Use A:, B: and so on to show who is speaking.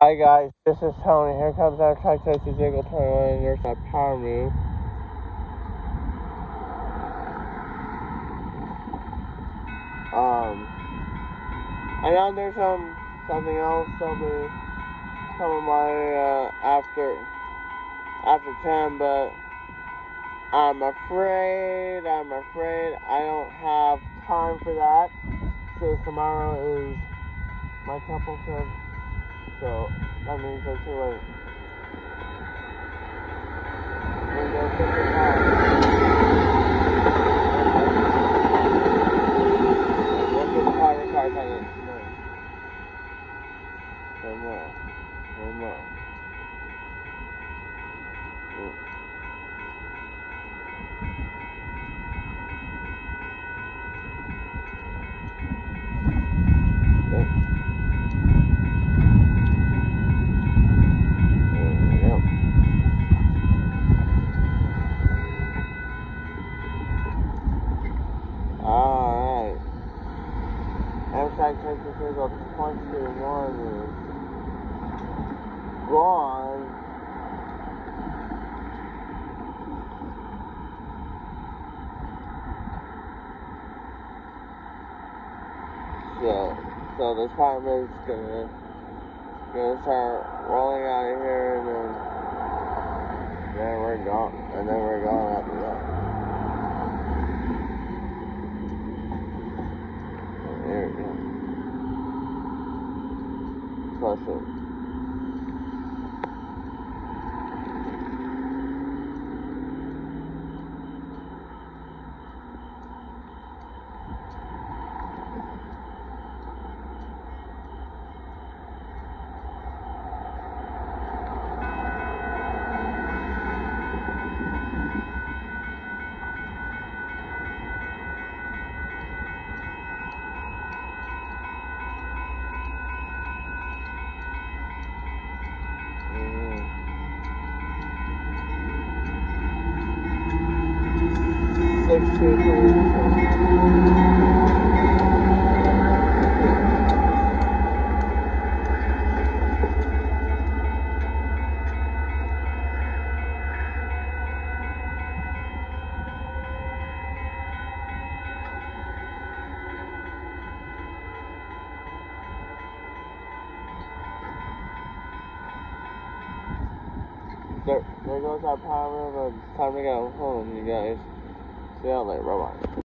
A: Hi guys, this is Tony. Here comes Amtrak Texas Eagle 21 and there's that power move. I know there's something else coming by after 10, but I'm afraid I don't have time for that. So tomorrow is my temple trip. So that means I'm too late. We're gonna take it out. Let's get the private car coming. No more. Alright. Amtrak Texas Eagle 21 is gone. So this pilot is gonna start rolling out of here, and then we're going after that. There we go. Flush it. There goes our power, but it's time to go home, you guys. See you later, bye-bye.